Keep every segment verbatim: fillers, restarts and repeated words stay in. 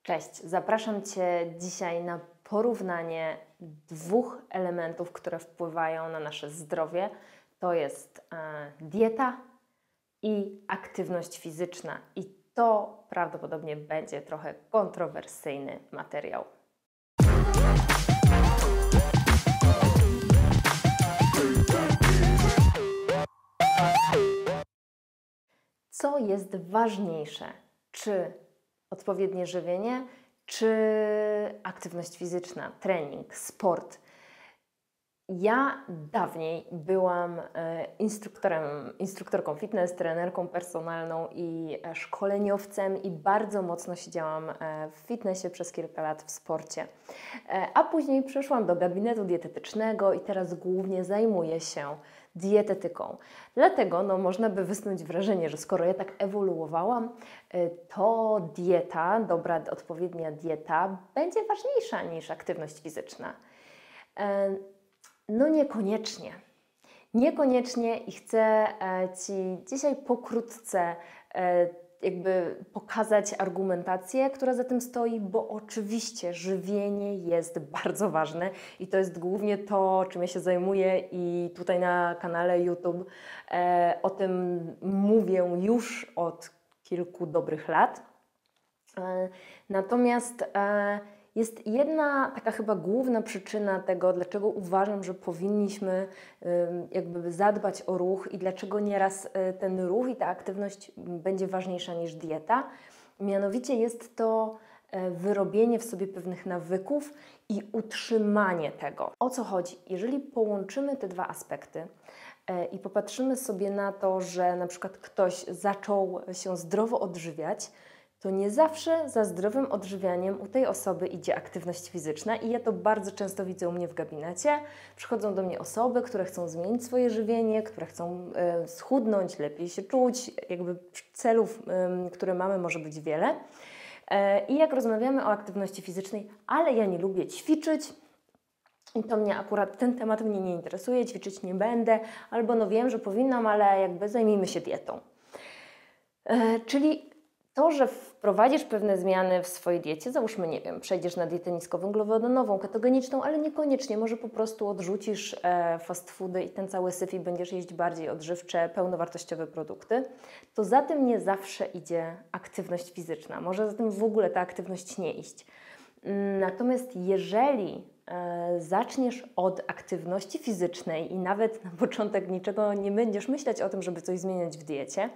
Cześć, zapraszam Cię dzisiaj na porównanie dwóch elementów, które wpływają na nasze zdrowie. To jest e, dieta i aktywność fizyczna. I to prawdopodobnie będzie trochę kontrowersyjny materiał. Co jest ważniejsze? Czy odpowiednie żywienie, czy aktywność fizyczna, trening, sport? Ja dawniej byłam instruktorem, instruktorką fitness, trenerką personalną i szkoleniowcem i bardzo mocno siedziałam w fitnessie przez kilka lat w sporcie. A później przeszłam do gabinetu dietetycznego i teraz głównie zajmuję się dietetyką. Dlatego no, można by wysnuć wrażenie, że skoro ja tak ewoluowałam, to dieta, dobra, odpowiednia dieta będzie ważniejsza niż aktywność fizyczna. No niekoniecznie. Niekoniecznie i chcę Ci dzisiaj pokrótce jakby pokazać argumentację, która za tym stoi, bo oczywiście żywienie jest bardzo ważne i to jest głównie to, czym ja się zajmuję i tutaj na kanale YouTube e, o tym mówię już od kilku dobrych lat. E, natomiast e, jest jedna taka chyba główna przyczyna tego, dlaczego uważam, że powinniśmy jakby zadbać o ruch i dlaczego nieraz ten ruch i ta aktywność będzie ważniejsza niż dieta. Mianowicie jest to wyrobienie w sobie pewnych nawyków i utrzymanie tego. O co chodzi? Jeżeli połączymy te dwa aspekty i popatrzymy sobie na to, że na przykład ktoś zaczął się zdrowo odżywiać, to nie zawsze za zdrowym odżywianiem u tej osoby idzie aktywność fizyczna i ja to bardzo często widzę u mnie w gabinecie. Przychodzą do mnie osoby, które chcą zmienić swoje żywienie, które chcą y, schudnąć, lepiej się czuć, jakby celów, y, które mamy, może być wiele. Y, I jak rozmawiamy o aktywności fizycznej, ale ja nie lubię ćwiczyć, i to mnie akurat, ten temat mnie nie interesuje, ćwiczyć nie będę, albo no wiem, że powinnam, ale jakby zajmijmy się dietą. Y, czyli to, że wprowadzisz pewne zmiany w swojej diecie, załóżmy, nie wiem, przejdziesz na dietę niskowęglowodanową, ketogeniczną, ale niekoniecznie, może po prostu odrzucisz e, fast foody i ten cały syf i będziesz jeść bardziej odżywcze, pełnowartościowe produkty, to za tym nie zawsze idzie aktywność fizyczna. Może za tym w ogóle ta aktywność nie iść. Natomiast jeżeli e, zaczniesz od aktywności fizycznej i nawet na początek niczego nie będziesz myśleć o tym, żeby coś zmieniać w diecie,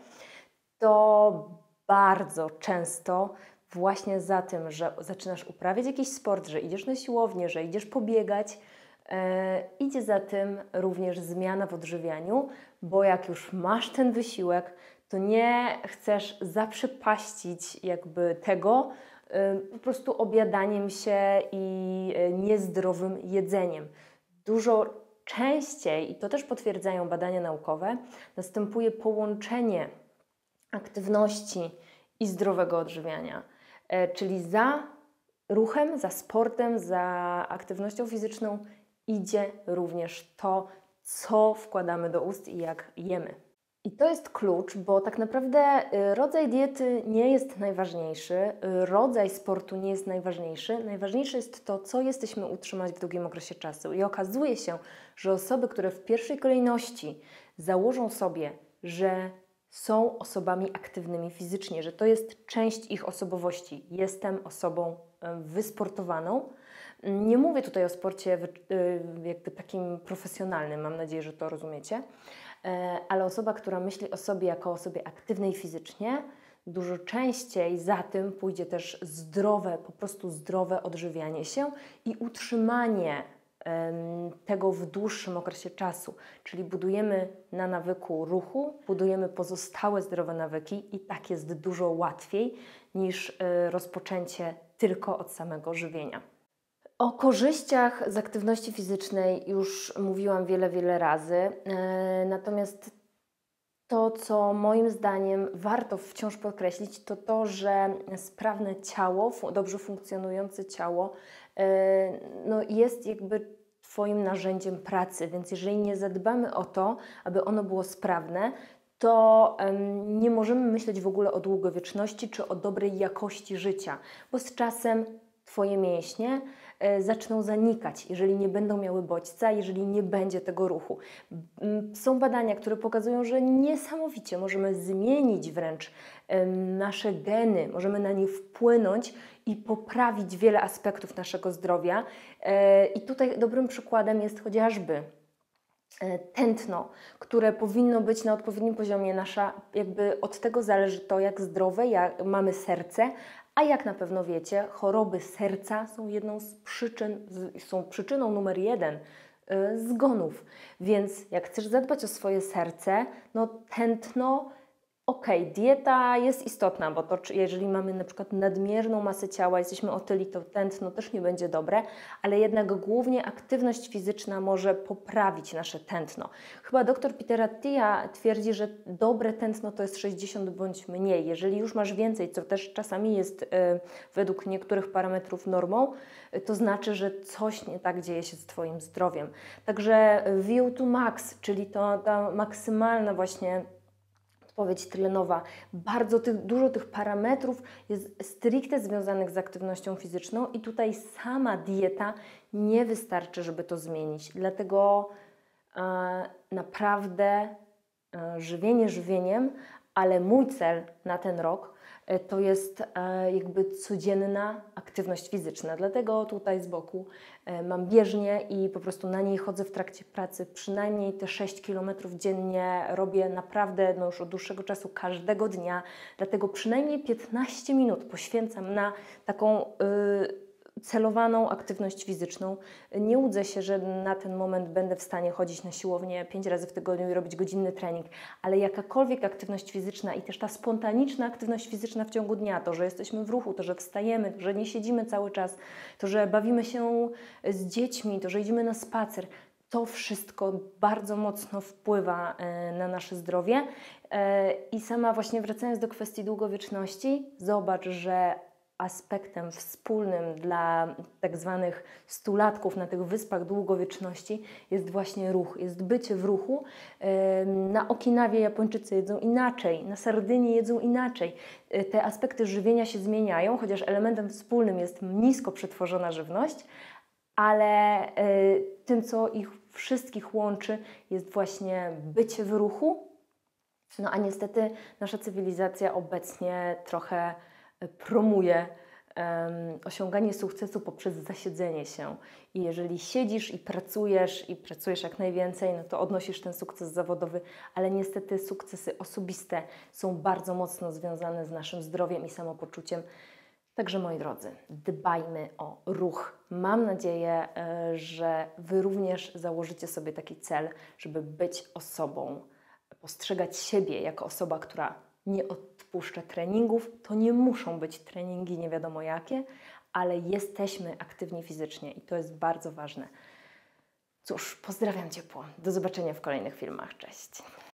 to bardzo często właśnie za tym, że zaczynasz uprawiać jakiś sport, że idziesz na siłownię, że idziesz pobiegać, e, idzie za tym również zmiana w odżywianiu, bo jak już masz ten wysiłek, to nie chcesz zaprzepaścić jakby tego e, po prostu objadaniem się i e, niezdrowym jedzeniem. Dużo częściej, i to też potwierdzają badania naukowe, następuje połączenie aktywności i zdrowego odżywiania. E, czyli za ruchem, za sportem, za aktywnością fizyczną idzie również to, co wkładamy do ust i jak jemy. I to jest klucz, bo tak naprawdę rodzaj diety nie jest najważniejszy, rodzaj sportu nie jest najważniejszy. Najważniejsze jest to, co jesteśmy utrzymać w długim okresie czasu. I okazuje się, że osoby, które w pierwszej kolejności założą sobie, że są osobami aktywnymi fizycznie, że to jest część ich osobowości. Jestem osobą wysportowaną. Nie mówię tutaj o sporcie jakby takim profesjonalnym, mam nadzieję, że to rozumiecie, ale osoba, która myśli o sobie jako o osobie aktywnej fizycznie, dużo częściej za tym pójdzie też zdrowe, po prostu zdrowe odżywianie się i utrzymanie tego w dłuższym okresie czasu, czyli budujemy na nawyku ruchu, budujemy pozostałe zdrowe nawyki i tak jest dużo łatwiej niż rozpoczęcie tylko od samego żywienia. O korzyściach z aktywności fizycznej już mówiłam wiele, wiele razy, natomiast to, co moim zdaniem warto wciąż podkreślić, to to, że sprawne ciało, dobrze funkcjonujące ciało no jest jakby Twoim narzędziem pracy, więc jeżeli nie zadbamy o to, aby ono było sprawne, to em, nie możemy myśleć w ogóle o długowieczności czy o dobrej jakości życia, bo z czasem Twoje mięśnie e, zaczną zanikać, jeżeli nie będą miały bodźca, jeżeli nie będzie tego ruchu. M, Są badania, które pokazują, że niesamowicie możemy zmienić wręcz em, nasze geny, możemy na nie wpłynąć i poprawić wiele aspektów naszego zdrowia. E, I tutaj dobrym przykładem jest chociażby e, tętno, które powinno być na odpowiednim poziomie. Nasza, jakby od tego zależy to, jak zdrowe jak mamy serce, a jak na pewno wiecie, choroby serca są jedną z przyczyn, z- są przyczyną numer jeden y, zgonów. Więc jak chcesz zadbać o swoje serce, no tętno. Okej, dieta jest istotna, bo to czy- jeżeli mamy na przykład nadmierną masę ciała, jesteśmy otyli, to tętno też nie będzie dobre, ale jednak głównie aktywność fizyczna może poprawić nasze tętno. Chyba dr Peter Attia twierdzi, że dobre tętno to jest sześćdziesiąt bądź mniej. Jeżeli już masz więcej, co też czasami jest y, według niektórych parametrów normą, y, to znaczy, że coś nie tak dzieje się z Twoim zdrowiem. Także V O two max, czyli to ta maksymalna właśnie odpowiedź tlenowa. Bardzo tych, dużo tych parametrów jest stricte związanych z aktywnością fizyczną i tutaj sama dieta nie wystarczy, żeby to zmienić. Dlatego e, naprawdę e, żywienie żywieniem, ale mój cel na ten rok e, to jest e, jakby codzienna aktywność fizyczna. Dlatego tutaj z boku e, mam bieżnię i po prostu na niej chodzę w trakcie pracy. Przynajmniej te sześć kilometrów dziennie robię naprawdę no już od dłuższego czasu, każdego dnia. Dlatego przynajmniej piętnaście minut poświęcam na taką y, celowaną aktywność fizyczną. Nie łudzę się, że na ten moment będę w stanie chodzić na siłownię pięć razy w tygodniu i robić godzinny trening, ale jakakolwiek aktywność fizyczna i też ta spontaniczna aktywność fizyczna w ciągu dnia, to, że jesteśmy w ruchu, to, że wstajemy, to, że nie siedzimy cały czas, to, że bawimy się z dziećmi, to, że idziemy na spacer, to wszystko bardzo mocno wpływa e, na nasze zdrowie. E, I sama właśnie wracając do kwestii długowieczności, zobacz, że aspektem wspólnym dla tak zwanych stulatków na tych wyspach długowieczności jest właśnie ruch, jest bycie w ruchu. Ym, Na Okinawie Japończycy jedzą inaczej, na Sardynii jedzą inaczej. Y, Te aspekty żywienia się zmieniają, chociaż elementem wspólnym jest nisko przetworzona żywność, ale y, tym, co ich wszystkich łączy, jest właśnie bycie w ruchu. No a niestety nasza cywilizacja obecnie trochę e, promuje em, osiąganie sukcesu poprzez zasiedzenie się. I jeżeli siedzisz i pracujesz i pracujesz jak najwięcej, no to odnosisz ten sukces zawodowy, ale niestety sukcesy osobiste są bardzo mocno związane z naszym zdrowiem i samopoczuciem. Także moi drodzy, dbajmy o ruch. Mam nadzieję, e, że Wy również założycie sobie taki cel, żeby być osobą, postrzegać siebie jako osoba, która nie odpuszcza treningów. To nie muszą być treningi nie wiadomo jakie, ale jesteśmy aktywni fizycznie i to jest bardzo ważne. Cóż, pozdrawiam ciepło. Do zobaczenia w kolejnych filmach. Cześć.